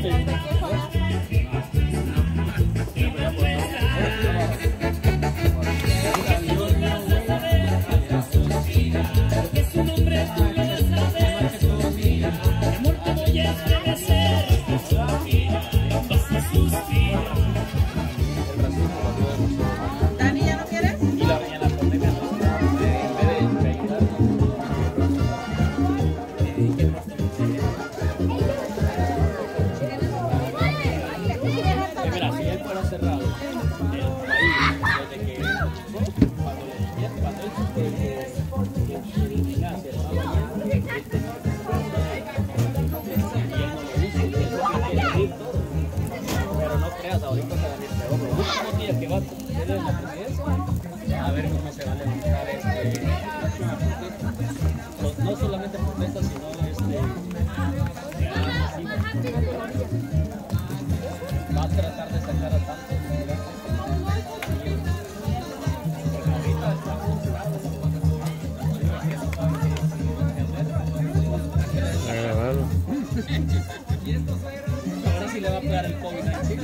Ahora sí le va a pegar el COVID-19.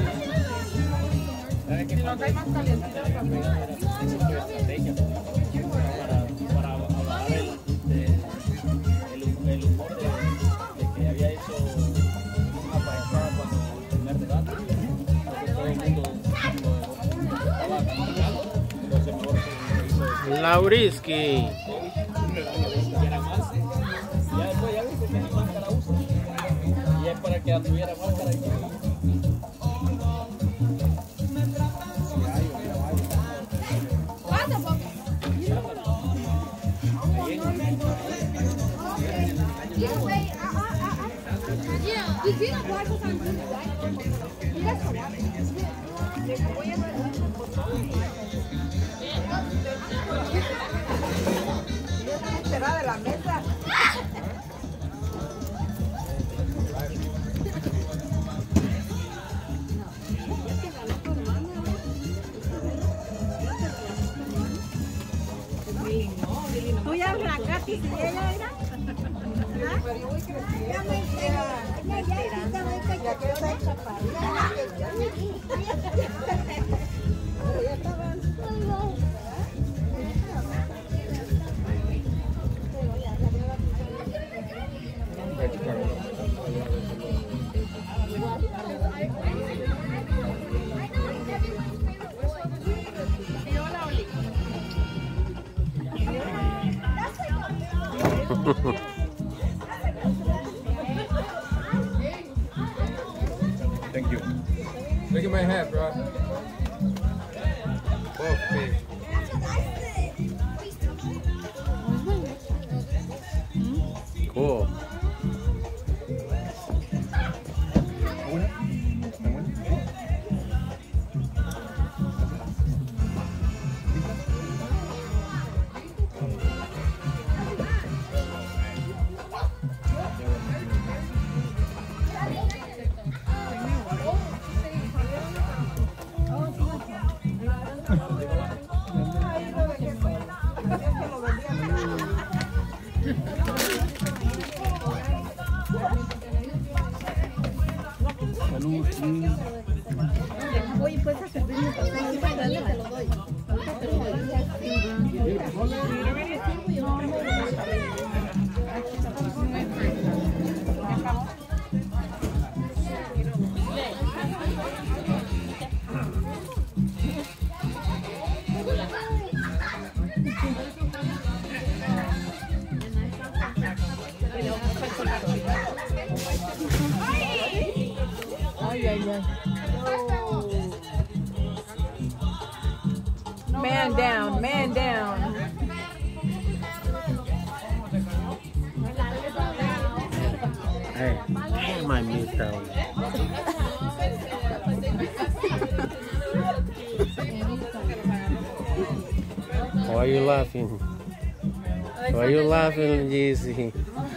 Si no trae más calientito también. Esa es su estrategia para bajar el humor de que había hecho una payasada cuando el primer debate. Porque todo el mundo estaba cansado. Entonces mejor se hizo Lauriski. para que anduviera máscara aquí. Será de la mesa. Tú ya arrancaste y ella era. Thank you. Look at my hat, bro. Okay. Cool. Oye, puedes hacer servirme pastel, ahorita te lo doy. Ahorita te lo doy. Ay, ay, ay. Man down, man down. Hey, I might miss that one. Why are you laughing? Why are you laughing, Jesse?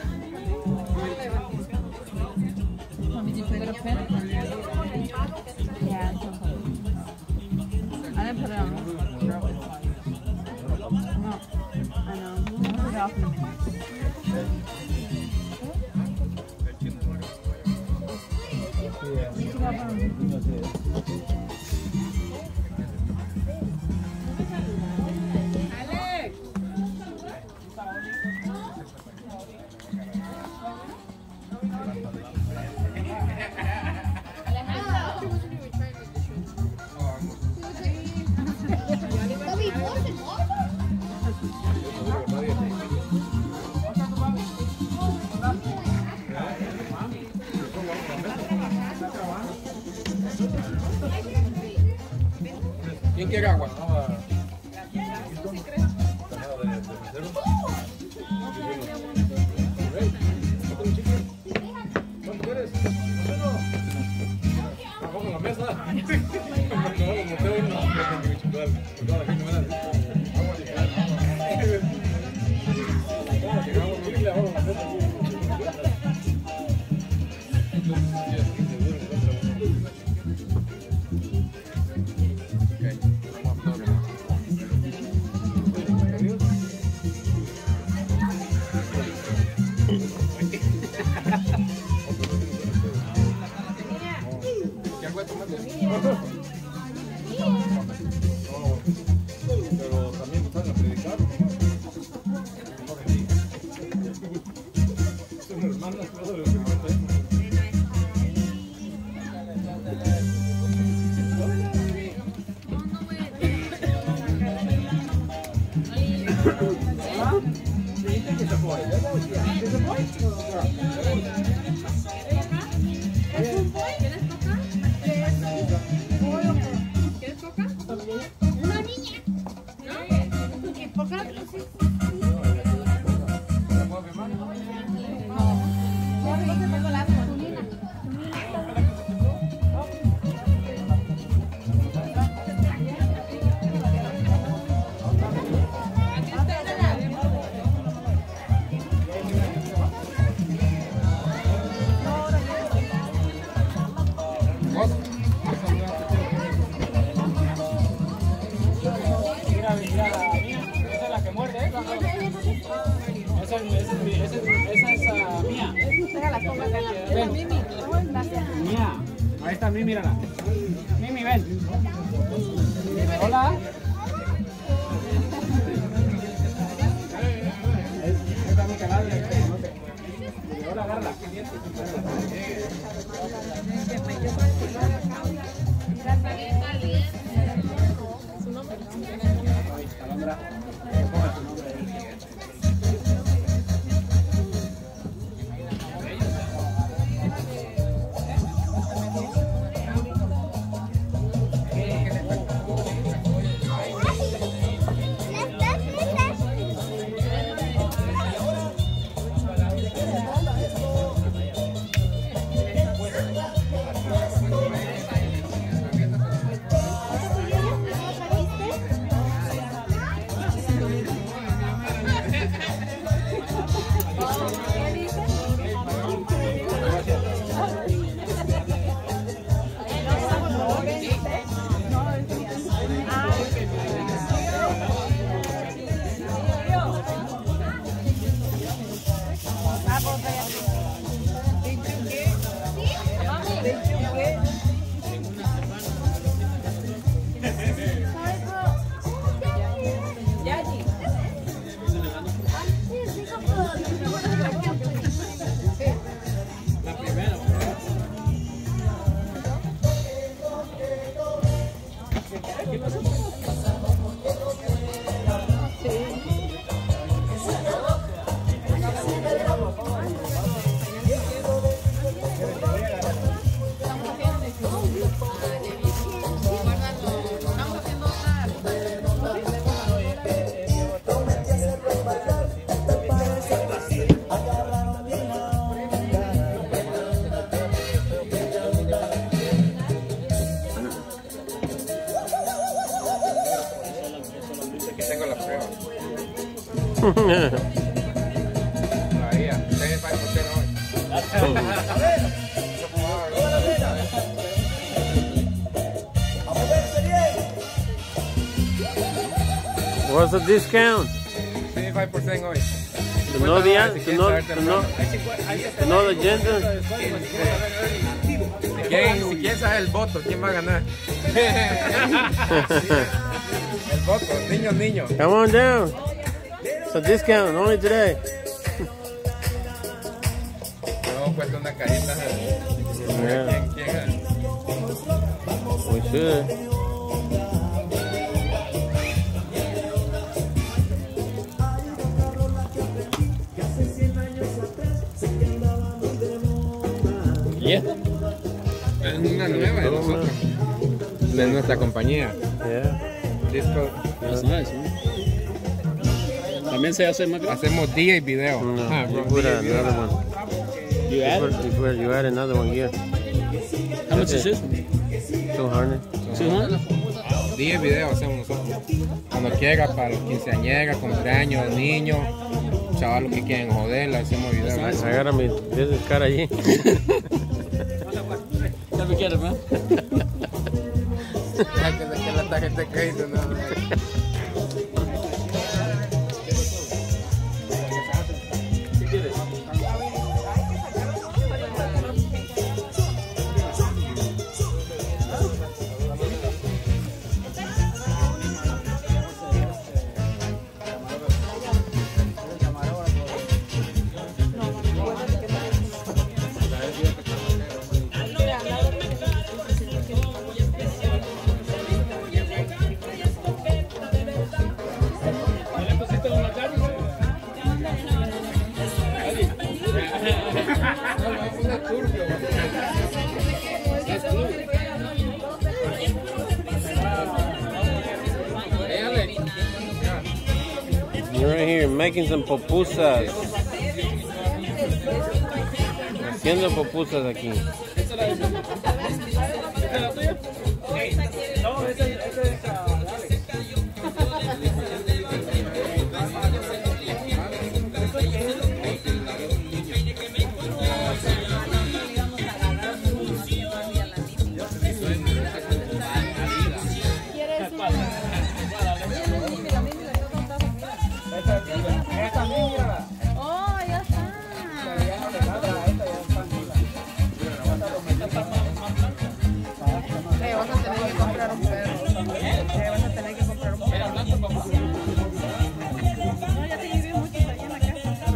Yeah, I didn't put it on. No, I know. I'll put it off in a minute. ¿Quién quiere agua? ¿Cuánto quieres? Abajo en la mesa. Pero también están a predicar. Son hermanas, todo lo que Mía, ahí está Mimi, mírala. Mimi, ven. Hola. Esta es mi canal. Hola, agárrala. What's the discount? 25% hoy. To know the gender? Si quieren saber el voto, ¿quién va a ganar? El voto, niños. Come on down. It's a discount only today. Hemos puesto una cajita. Yeah. ¿Quién? We should. ¿Y esta? Es una nueva de nosotros. De nuestra compañía. Yeah. Disco. That's nice, man. También se hace más grande. Hacemos día y video. No, Ah, you bro, put día y video. another one. You add it? You add another one here. How much is this one? 200. 200? Día y video hacemos nosotros. Cuando quiera, para los quinceañeras, cumpleaños, niños, chavalos que quieren joder, le hacemos video. Agarra mi business card allí. Never get it, man. Ya que saqué la tarjeta de crédito, no. You're right here making some pupusas. Haciendo pupusas aquí. Oh, ya está. Vas a tener que comprar un perro. Vas a tener que comprar un perro. No, ya te llevé mucho allá en la casa.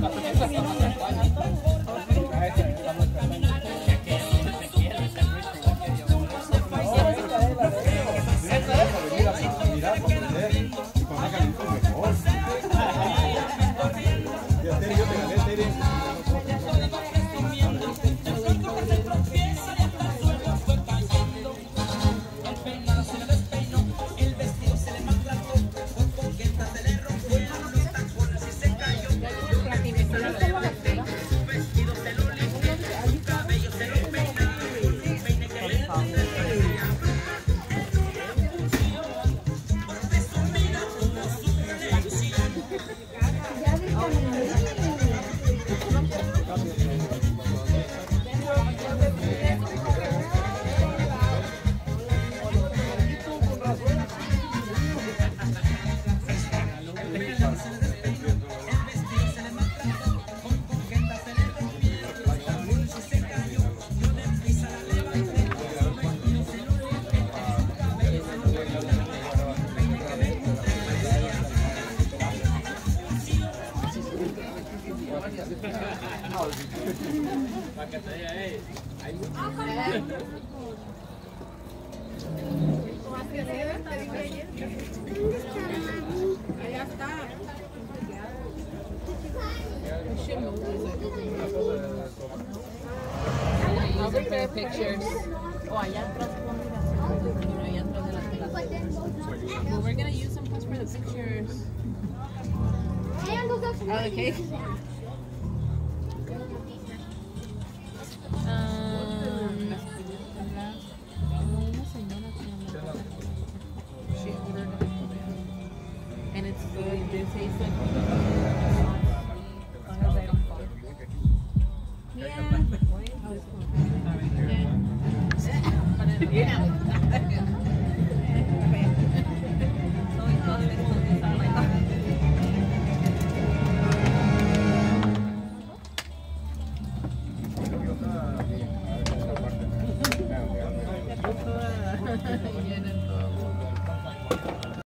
Allá está. I'll take better pictures. Oh, allá atrás, mira, allá atrás de la tela. Well, we're gonna use some posts for the pictures. Oh, the cake. She ordered it. And it's good. It did taste good. As long as I don't fall. Yeah. What is this one? Yeah. toda llena todo.